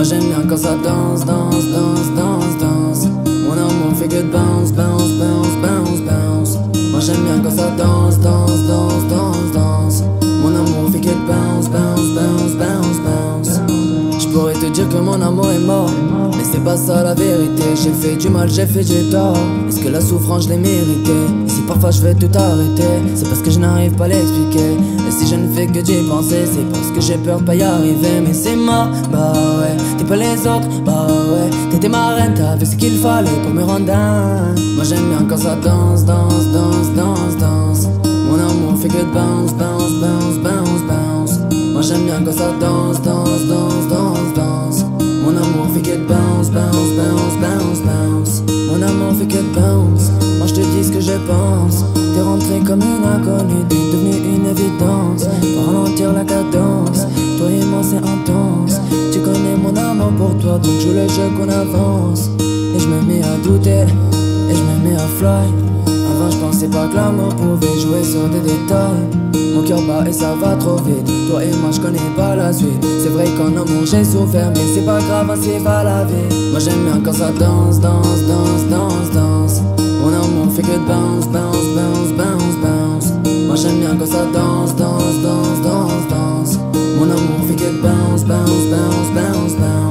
Moi j'aime bien quand ça danse, danse, danse, danse, danse. Mon amour fait que de bounce, bounce, bounce, bounce, bounce. Moi j'aime bien quand ça danse, danse, danse, danse, danse. Mon amour fait que de bounce, bounce, bounce, bounce, bounce. J'pourrais te dire que mon amour est mort, mais c'est pas ça la vérité. J'ai fait du mal, j'ai fait du tort. Est-ce que la souffrance je l'ai méritée? Et si parfois je vais tout arrêter, c'est parce que je n'arrive pas à l'expliquer. Et si je ne fais que d'y penser, c'est parce que j'ai peur de pas y arriver. Mais c'est mort, bah ouais, t'es pas les autres, bah ouais. T'étais ma reine, t'avais ce qu'il fallait pour me rendre dingue. Moi j'aime bien quand ça danse, danse, danse, danse, danse. Mon amour fait que de bounce, bounce, bounce, bounce, bounce. Moi j'aime bien quand ça danse, danse, danse, danse, danse. Mon amour fait que de bounce, bounce, bounce, bounce, bounce. Mon amour fait que de bounce. Moi je te dis ce que je pense. T'es rentré comme une inconnue, t'es devenu une évidence. Pour ralentir la cadence, toi et moi c'est intense. Tu connais mon amour pour toi, donc joue le jeu qu'on avance. Et je me mets à douter, et je me mets à fly. Avant je pensais pas que l'amour pouvait jouer sur des détails. Mon cœur bat et ça va trop vite. Toi et moi je connais pas la suite. C'est vrai qu'en amour j'ai souffert, mais c'est pas grave, ainsi va la vie. Moi j'aime bien quand ça danse, danse, danse, danse, danse. Mon amour fait que de bounce, bounce, bounce, bounce, bounce. Moi j'aime bien quand ça danse, danse, danse, danse, danse. Mon amour fait que de bounce, bounce, bounce, bounce, bounce.